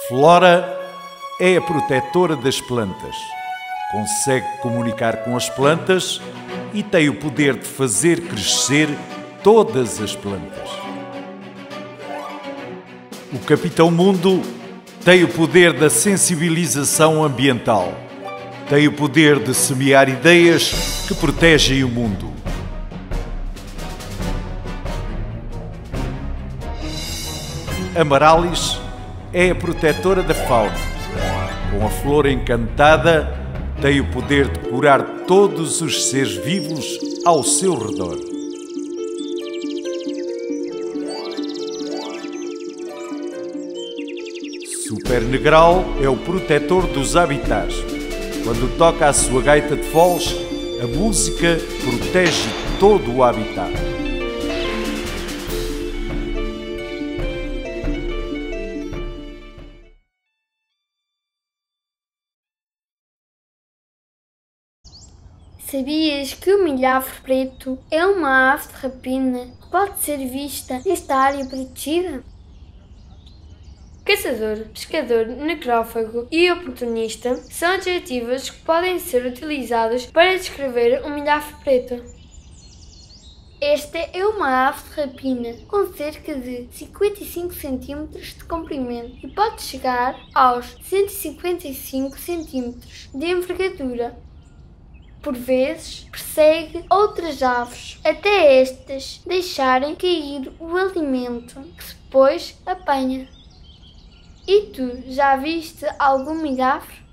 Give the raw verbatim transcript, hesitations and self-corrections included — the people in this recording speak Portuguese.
Flora é a protetora das plantas. Consegue comunicar com as plantas e tem o poder de fazer crescer todas as plantas. O Capitão Mundo tem o poder da sensibilização ambiental. Tem o poder de semear ideias que protegem o mundo. Amarallis é a protetora da fauna. Com a flor encantada, tem o poder de curar todos os seres vivos ao seu redor. Super Negral é o protetor dos habitats. Quando toca a sua gaita de foles, a música protege todo o habitat. Sabias que o milhafre preto é uma ave de rapina que pode ser vista nesta área protegida? Caçador, pescador, necrófago e oportunista são adjetivos que podem ser utilizados para descrever o milhafre preto. Esta é uma ave de rapina com cerca de cinquenta e cinco centímetros de comprimento e pode chegar aos cento e cinquenta e cinco centímetros de envergadura. Por vezes, persegue outras aves, até estas deixarem cair o alimento que depois apanha. E tu, já viste algum milhafre?